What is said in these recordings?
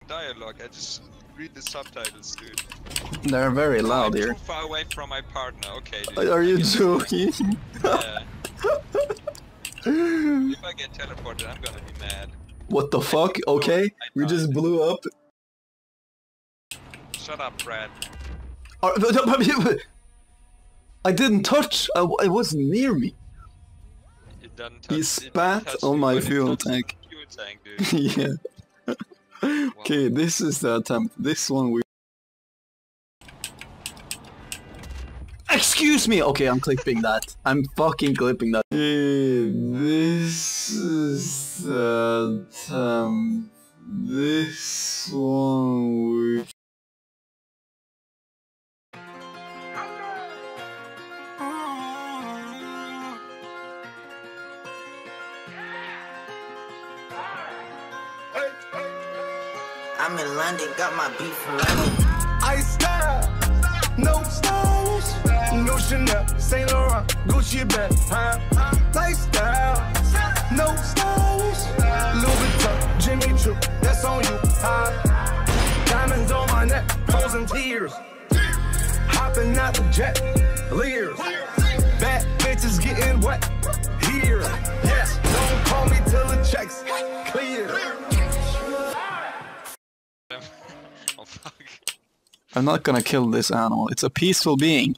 dialogue. I just read the subtitles, dude. They're very loud here. I'm too far away from my partner. Okay, dude. Are you joking? Yeah. If I get teleported, I'm gonna be mad. What the fuck? Okay, we just blew up. Shut up, Brad. I didn't touch. It wasn't near me. It doesn't touch. He spat on my fuel tank. Fuel tank, dude. Yeah. Okay, this is the attempt. This one we. Excuse me! Okay, I'm clipping that. I'm fucking clipping that. Okay, this is the attempt. This one we. I'm in London, got my beef from London. I style, no stylish, no Chanel, Saint Laurent, Gucci bag, lifestyle, no stylish, Louis Vuitton, Jimmy Choo, that's on you. Diamonds on my neck, frozen tears, hopping out the jet, leers, bad bitches getting wet here. Yes, don't call me till the checks clear. Oh fuck. I'm not gonna kill this animal. It's a peaceful being.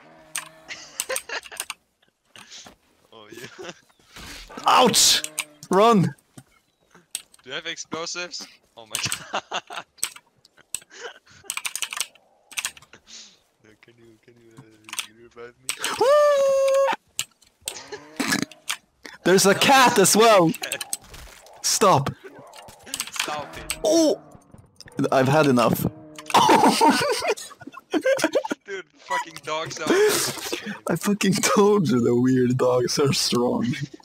Oh yeah. Ouch! Run! Do you have explosives? Oh my god. Can you revive me? There's a cat as well! Stop! Stop it. Oh! I've had enough. Dude, fucking dogs are. I fucking told you the weird dogs are strong.